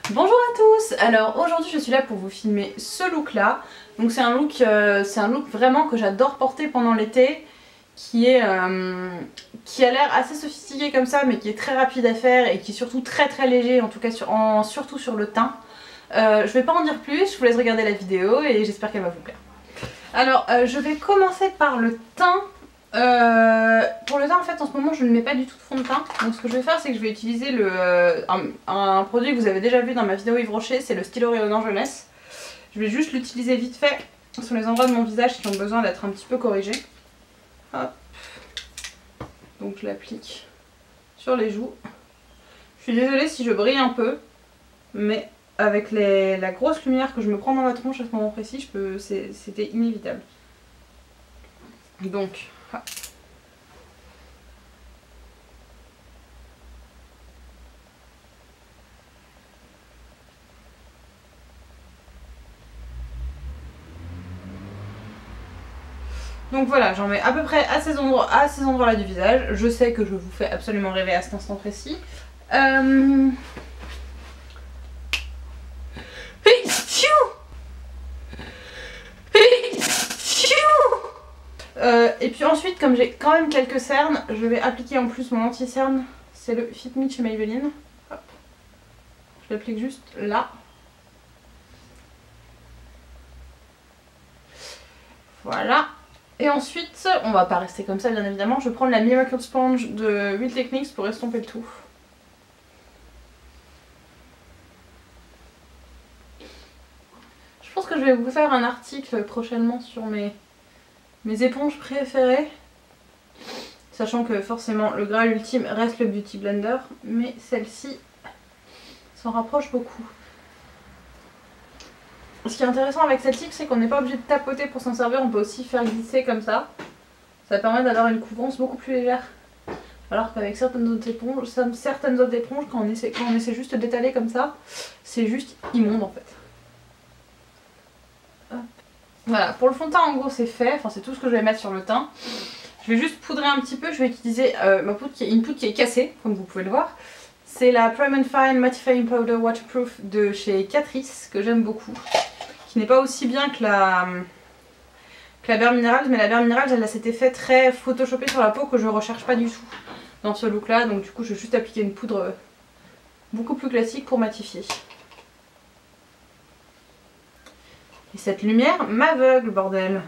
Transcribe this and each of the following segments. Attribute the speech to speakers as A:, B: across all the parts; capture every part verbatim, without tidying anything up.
A: Bonjour à tous. Alors aujourd'hui je suis là pour vous filmer ce look là. Donc c'est un look, euh, c'est un look vraiment que j'adore porter pendant l'été, qui est euh, qui a l'air assez sophistiqué comme ça, mais qui est très rapide à faire et qui est surtout très très léger, en tout cas sur, en, surtout sur le teint. Euh, je vais pas en dire plus, je vous laisse regarder la vidéo et j'espère qu'elle va vous plaire. Alors euh, je vais commencer par le teint. Euh, pour le teint en fait en ce moment je ne mets pas du tout de fond de teint, donc ce que je vais faire c'est que je vais utiliser le, euh, un, un produit que vous avez déjà vu dans ma vidéo Yves Rocher, c'est le stylo rayonnant jeunesse. Je vais juste l'utiliser vite fait sur les endroits de mon visage qui ont besoin d'être un petit peu corrigés. Hop. Donc je l'applique sur les joues. Je suis désolée si je brille un peu, mais avec les, la grosse lumière que je me prends dans la tronche à ce moment précis, je peux, c'était inévitable. Donc ah. Donc voilà, j'en mets à peu près à ces endroits, à ces endroits là du visage. Je sais que je vous fais absolument rêver à cet instant précis. Euh... Euh, et puis ensuite, comme j'ai quand même quelques cernes, je vais appliquer en plus mon anti-cerne. C'est le Fit Me chez Maybelline. Hop. Je l'applique juste là. Voilà. Et ensuite, on va pas rester comme ça bien évidemment, je vais prendre la Miracle Sponge de Real Techniques pour estomper le tout. Je pense que je vais vous faire un article prochainement sur mes, mes éponges préférées. Sachant que forcément le Graal ultime reste le Beauty Blender, mais celle-ci s'en rapproche beaucoup. Ce qui est intéressant avec celle-ci, c'est qu'on n'est pas obligé de tapoter pour s'en servir, on peut aussi faire glisser comme ça. Ça permet d'avoir une couvrance beaucoup plus légère. Alors qu'avec certaines autres éponges, certaines autres éponges, quand on essaie, quand on essaie juste d'étaler comme ça, c'est juste immonde en fait. Hop. Voilà, pour le fond de teint en gros c'est fait, enfin c'est tout ce que je vais mettre sur le teint. Je vais juste poudrer un petit peu, je vais utiliser euh, ma poudre qui est une poudre qui est cassée, comme vous pouvez le voir. C'est la Prime and Fine Mattifying Powder Waterproof de chez Catrice, que j'aime beaucoup. Qui n'est pas aussi bien que la, que la Bare Minerals, mais la Bare Minerals elle a cet effet très photoshopé sur la peau que je recherche pas du tout dans ce look là. Donc du coup je vais juste appliquer une poudre beaucoup plus classique pour matifier. Et cette lumière m'aveugle, bordel.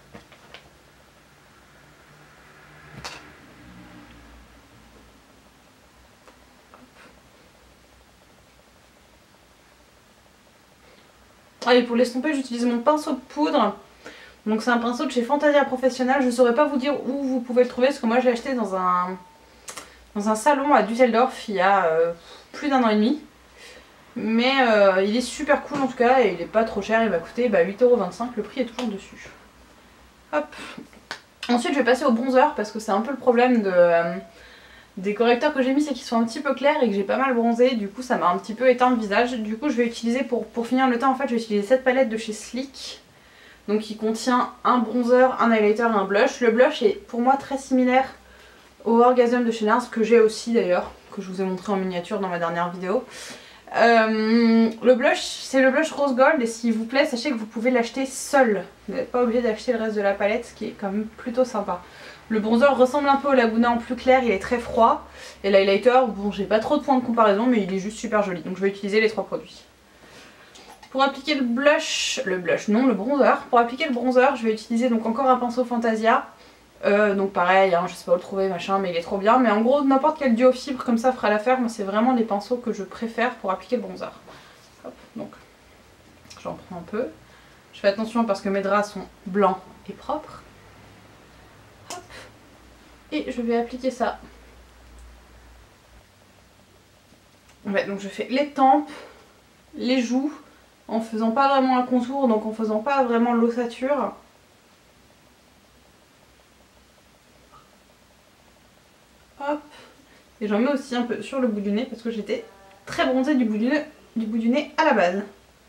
A: Ah, et pour l'estomper j'utilise mon pinceau de poudre. Donc c'est un pinceau de chez Fantasia Professionnel. Je ne saurais pas vous dire où vous pouvez le trouver parce que moi je l'ai acheté dans un, dans un salon à Düsseldorf il y a euh, plus d'un an et demi. Mais euh, il est super cool en tout cas et il est pas trop cher, il va coûter bah, huit euros vingt-cinq, le prix est toujours dessus. Hop. Ensuite je vais passer au bronzer parce que c'est un peu le problème de, euh, des correcteurs que j'ai mis, c'est qu'ils sont un petit peu clairs et que j'ai pas mal bronzé, du coup ça m'a un petit peu éteint le visage. Du coup je vais utiliser pour, pour finir le teint en fait, je vais utiliser cette palette de chez Sleek. Donc qui contient un bronzer, un highlighter et un blush. Le blush est pour moi très similaire au Orgasm de chez Nars, que j'ai aussi d'ailleurs, que je vous ai montré en miniature dans ma dernière vidéo. Euh, le blush, c'est le blush Rose Gold et s'il vous plaît, sachez que vous pouvez l'acheter seul. Vous n'êtes pas obligé d'acheter le reste de la palette, ce qui est quand même plutôt sympa. Le bronzer ressemble un peu au Laguna en plus clair, il est très froid. Et l'highlighter, bon j'ai pas trop de points de comparaison mais il est juste super joli. Donc je vais utiliser les trois produits. Pour appliquer le blush, le blush non, le bronzer. Pour appliquer le bronzer, je vais utiliser donc encore un pinceau Fantasia. Euh, donc pareil, hein, je sais pas où le trouver machin, mais il est trop bien. Mais en gros, n'importe quel duo fibre comme ça fera l'affaire. Moi, c'est vraiment les pinceaux que je préfère pour appliquer le bronzer. Hop, donc j'en prends un peu. Je fais attention parce que mes draps sont blancs et propres. Hop. Et je vais appliquer ça. Ouais, donc je fais les tempes, les joues, en faisant pas vraiment un contour, donc en faisant pas vraiment l'ossature. Hop. Et j'en mets aussi un peu sur le bout du nez parce que j'étais très bronzée du bout du nez, du bout du nez à la base.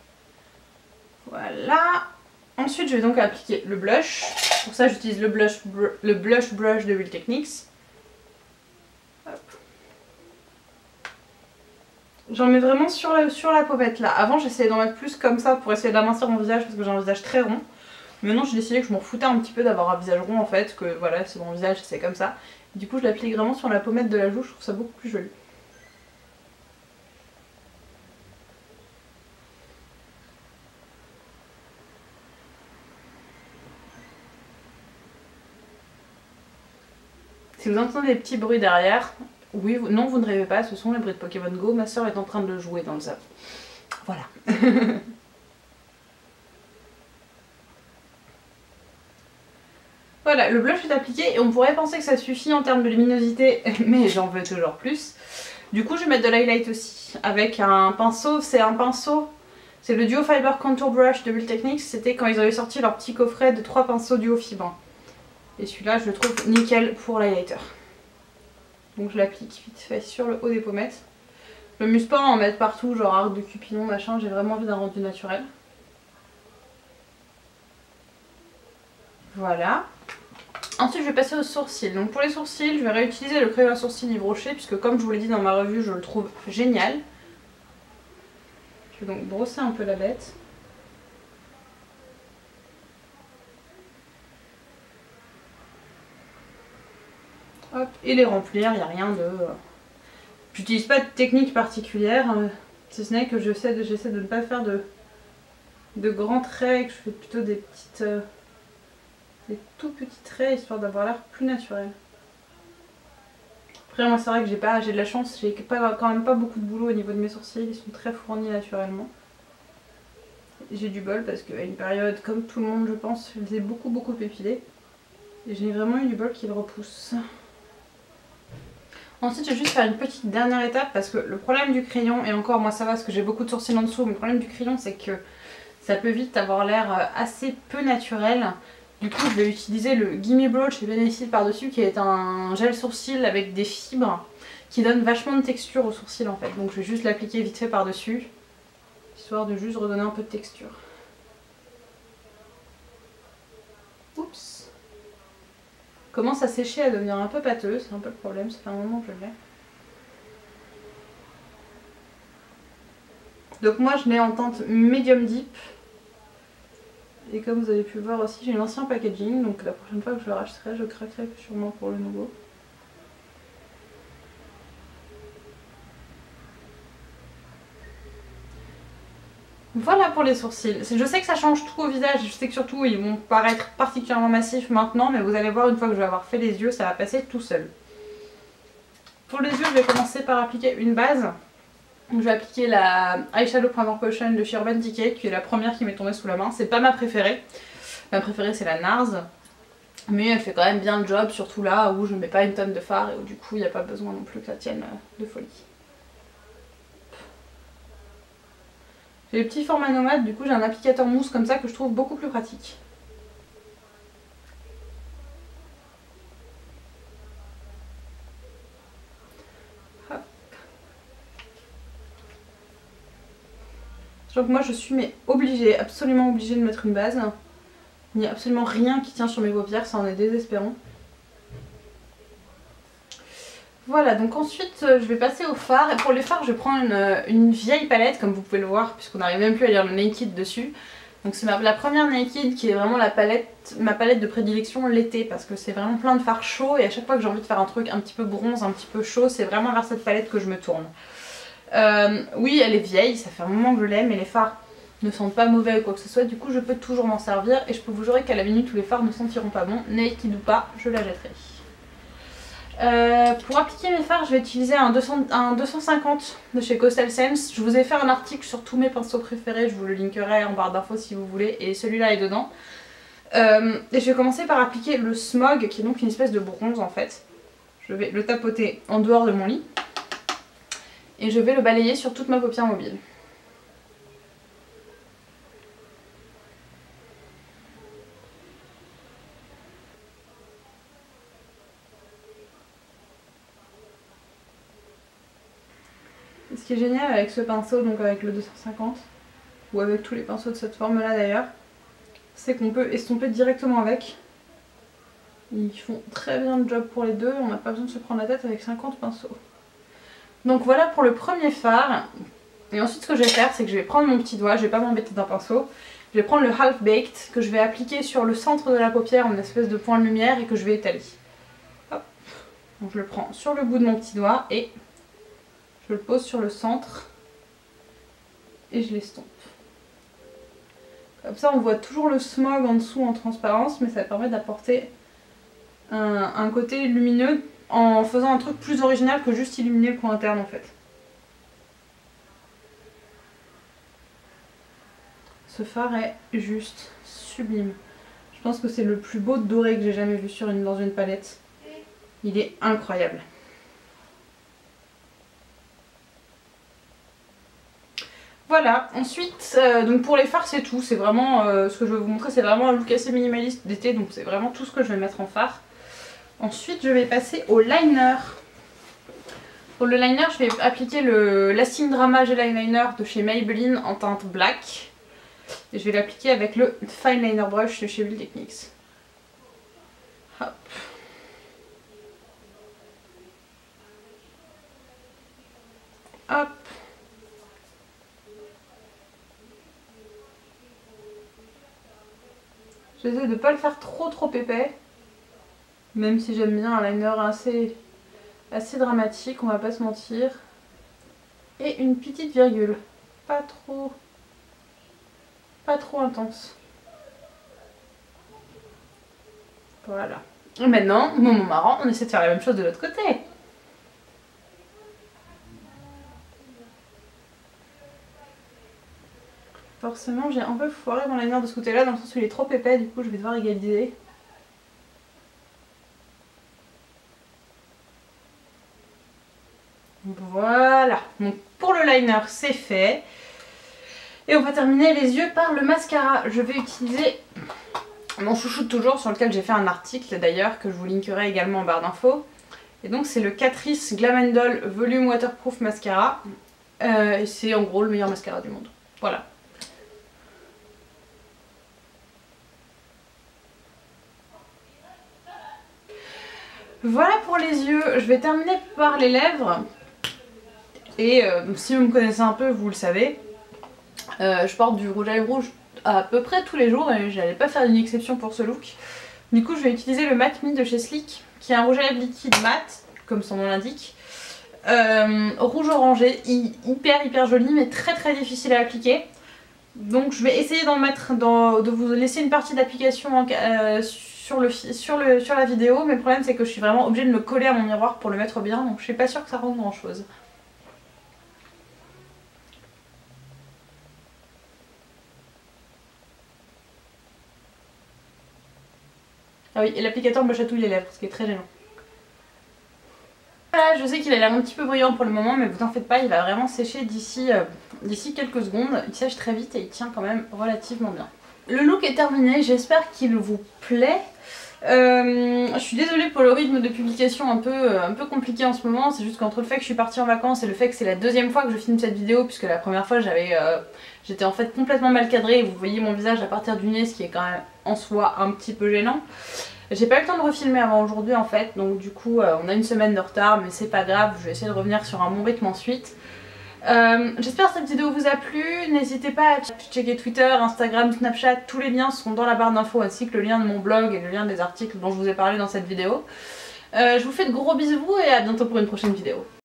A: Voilà. Ensuite je vais donc appliquer le blush. Pour ça j'utilise le blush, le blush brush de Real Techniques. Hop. J'en mets vraiment sur la, sur la pommette là. Avant j'essayais d'en mettre plus comme ça pour essayer d'amincir mon visage parce que j'ai un visage très rond. Maintenant j'ai décidé que je m'en foutais un petit peu d'avoir un visage rond en fait, que voilà c'est mon visage, c'est comme ça. Du coup je l'applique vraiment sur la pommette de la joue, je trouve ça beaucoup plus joli. Si vous entendez des petits bruits derrière, oui, vous, non vous ne rêvez pas, ce sont les bruits de Pokémon Go, ma soeur est en train de le jouer dans le salon. Voilà. Voilà, le blush est appliqué et on pourrait penser que ça suffit en termes de luminosité, mais j'en veux toujours plus. Du coup je vais mettre de l'highlight aussi, avec un pinceau, c'est un pinceau, c'est le Duo Fiber Contour Brush de Real Techniques, c'était quand ils avaient sorti leur petit coffret de trois pinceaux Duo Fibre. Et celui-là je le trouve nickel pour l'highlighter. Donc je l'applique vite fait sur le haut des pommettes. Je m'amuse pas à en mettre partout, genre arc de Cupidon, machin, j'ai vraiment envie d'un rendu naturel. Voilà. Ensuite je vais passer aux sourcils. Donc pour les sourcils, je vais réutiliser le crayon à sourcils Yves Rocher, puisque comme je vous l'ai dit dans ma revue, je le trouve génial. Je vais donc brosser un peu la bête. Hop, et les remplir, il n'y a rien de... J'utilise pas de technique particulière, si ce n'est que j'essaie de, j'essaie de ne pas faire de, de grands traits, que je fais plutôt des petites... Euh, des tout petits traits, histoire d'avoir l'air plus naturel. Après moi c'est vrai que j'ai pas, j'ai de la chance, j'ai pas, quand même pas beaucoup de boulot au niveau de mes sourcils, ils sont très fournis naturellement. J'ai du bol parce qu'à une période, comme tout le monde je pense, je les ai beaucoup beaucoup épilés. Et j'ai vraiment eu du bol qu'ils repoussent. Ensuite je vais juste faire une petite dernière étape parce que le problème du crayon, et encore moi ça va parce que j'ai beaucoup de sourcils en dessous, mais le problème du crayon c'est que ça peut vite avoir l'air assez peu naturel. Du coup je vais utiliser le Gimme Brow chez Benefit par-dessus qui est un gel sourcil avec des fibres qui donne vachement de texture aux sourcils en fait. Donc je vais juste l'appliquer vite fait par-dessus, histoire de juste redonner un peu de texture. Oups. Commence à sécher, à devenir un peu pâteux, c'est un peu le problème, ça fait un moment que je l'ai. Donc moi je l'ai en teinte medium deep. Et comme vous avez pu voir aussi, j'ai l'ancien packaging, donc la prochaine fois que je le racheterai, je craquerai sûrement pour le nouveau. Voilà pour les sourcils. Je sais que ça change tout au visage, je sais que surtout ils vont paraître particulièrement massifs maintenant, mais vous allez voir une fois que je vais avoir fait les yeux, ça va passer tout seul. Pour les yeux, je vais commencer par appliquer une base. Je vais appliquer la Eyeshadow Primer Potion de chez Urban Decay, qui est la première qui m'est tombée sous la main. C'est pas ma préférée. Ma préférée c'est la NARS. Mais elle fait quand même bien le job, surtout là où je ne mets pas une tonne de fard et où du coup il n'y a pas besoin non plus que ça tienne de folie. J'ai les petits formats nomades, du coup j'ai un applicateur mousse comme ça que je trouve beaucoup plus pratique. Hop. Donc moi je suis mais obligée, absolument obligée de mettre une base. Il n'y a absolument rien qui tient sur mes paupières, ça en est désespérant. Voilà, donc ensuite je vais passer au fard. Et pour les fards je prends une, une vieille palette comme vous pouvez le voir, puisqu'on n'arrive même plus à lire le Naked dessus. Donc c'est la première Naked qui est vraiment la palette, ma palette de prédilection l'été, parce que c'est vraiment plein de fards chauds et à chaque fois que j'ai envie de faire un truc un petit peu bronze, un petit peu chaud, c'est vraiment vers cette palette que je me tourne. Euh, oui elle est vieille, ça fait un moment que je l'aime, mais les fards ne sentent pas mauvais ou quoi que ce soit, du coup je peux toujours m'en servir et je peux vous jurer qu'à la minute où les fards ne sentiront pas bon, Naked ou pas, je la jetterai. Euh, pour appliquer mes fards, je vais utiliser un, deux cents, un deux cent cinquante de chez Coastal Scents. Je vous ai fait un article sur tous mes pinceaux préférés, je vous le linkerai en barre d'infos si vous voulez, et celui-là est dedans. Euh, et je vais commencer par appliquer le Smog, qui est donc une espèce de bronze en fait. Je vais le tapoter en dehors de mon lit. Et je vais le balayer sur toute ma paupière mobile. Et ce qui est génial avec ce pinceau, donc avec le deux cent cinquante, ou avec tous les pinceaux de cette forme là d'ailleurs, c'est qu'on peut estomper directement avec. Ils font très bien le job pour les deux, on n'a pas besoin de se prendre la tête avec cinquante pinceaux. Donc voilà pour le premier fard. Et ensuite ce que je vais faire, c'est que je vais prendre mon petit doigt, je vais pas m'embêter d'un pinceau. Je vais prendre le Half Baked que je vais appliquer sur le centre de la paupière en espèce de point de lumière et que je vais étaler. Hop. Donc je le prends sur le bout de mon petit doigt et je le pose sur le centre et je l'estompe. Comme ça on voit toujours le smog en dessous en transparence, mais ça permet d'apporter un, un côté lumineux en faisant un truc plus original que juste illuminer le coin interne en fait. Ce fard est juste sublime. Je pense que c'est le plus beau doré que j'ai jamais vu sur une, dans une palette. Il est incroyable. Voilà, ensuite, euh, donc pour les fards c'est tout. C'est vraiment, euh, ce que je vais vous montrer, c'est vraiment un look assez minimaliste d'été. Donc c'est vraiment tout ce que je vais mettre en fard. Ensuite je vais passer au liner. Pour le liner je vais appliquer le Lasting Drama Gel Eyeliner de chez Maybelline en teinte black. Et je vais l'appliquer avec le Fine Liner Brush de chez Real Techniques. Hop. Hop. J'essaie de ne pas le faire trop trop épais. Même si j'aime bien un liner assez, assez dramatique, on va pas se mentir. Et une petite virgule. Pas trop... Pas trop intense. Voilà. Et maintenant, moment marrant, on essaie de faire la même chose de l'autre côté. Forcément, j'ai un peu foiré mon liner de ce côté-là, dans le sens où il est trop épais, du coup je vais devoir égaliser. Voilà. Donc pour le liner, c'est fait. Et on va terminer les yeux par le mascara. Je vais utiliser mon chouchou de toujours, sur lequel j'ai fait un article d'ailleurs, que je vous linkerai également en barre d'infos. Et donc c'est le Catrice Glam and Doll Volume Waterproof Mascara. Euh, et c'est en gros le meilleur mascara du monde. Voilà. Voilà pour les yeux. Je vais terminer par les lèvres. Et euh, si vous me connaissez un peu, vous le savez. Euh, je porte du rouge à lèvres rouge à peu près tous les jours et j'allais pas faire une exception pour ce look. Du coup je vais utiliser le Matte Me de chez Sleek, qui est un rouge à lèvres liquide mat, comme son nom l'indique. Euh, rouge orangé, hyper hyper joli mais très très difficile à appliquer. Donc je vais essayer d'en mettre, dans, de vous laisser une partie d'application euh, sur, le, sur, le, sur la vidéo, mais le problème c'est que je suis vraiment obligée de me coller à mon miroir pour le mettre bien, donc je suis pas sûre que ça rende grand chose. Ah oui, et l'applicateur me chatouille les lèvres, ce qui est très gênant. Voilà, je sais qu'il a l'air un petit peu brillant pour le moment, mais vous en faites pas, il va vraiment sécher d'ici euh, d'ici quelques secondes. Il sèche très vite et il tient quand même relativement bien. Le look est terminé, j'espère qu'il vous plaît. Euh, je suis désolée pour le rythme de publication un peu, un peu compliqué en ce moment, c'est juste qu'entre le fait que je suis partie en vacances et le fait que c'est la deuxième fois que je filme cette vidéo, puisque la première fois j'avais, euh, j'étais en fait complètement mal cadrée et vous voyez mon visage à partir du nez, ce qui est quand même en soi un petit peu gênant. J'ai pas eu le temps de refilmer avant aujourd'hui en fait, donc du coup euh, on a une semaine de retard, mais c'est pas grave, je vais essayer de revenir sur un bon rythme ensuite. Euh, J'espère que cette vidéo vous a plu, n'hésitez pas à checker Twitter, Instagram, Snapchat, tous les liens sont dans la barre d'infos ainsi que le lien de mon blog et le lien des articles dont je vous ai parlé dans cette vidéo. Euh, je vous fais de gros bisous et à bientôt pour une prochaine vidéo.